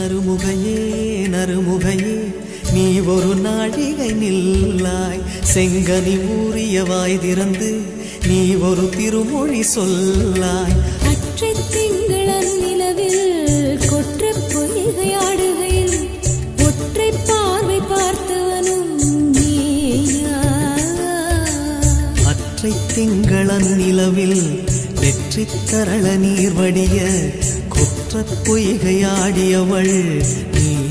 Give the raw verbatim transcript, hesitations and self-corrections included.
நறுமுகையே நறுமுகையே நீ ஒரு நாழிகை நில்லாய் செங்கனி ஊறிய வாய் திறந்து நீ ஒரு திருமொழி சொல்லாய் அற்றை திங்களன் நிலவில் கொற்ற பொய்கையாடுகையில் ஒற்றை பார்வை பார்த்தவனும் நீயா அற்றை திங்களன் நிலவில் வெற்றி தரள நீர் வடிய கொற்ற பொய்கையாடியவள் நீ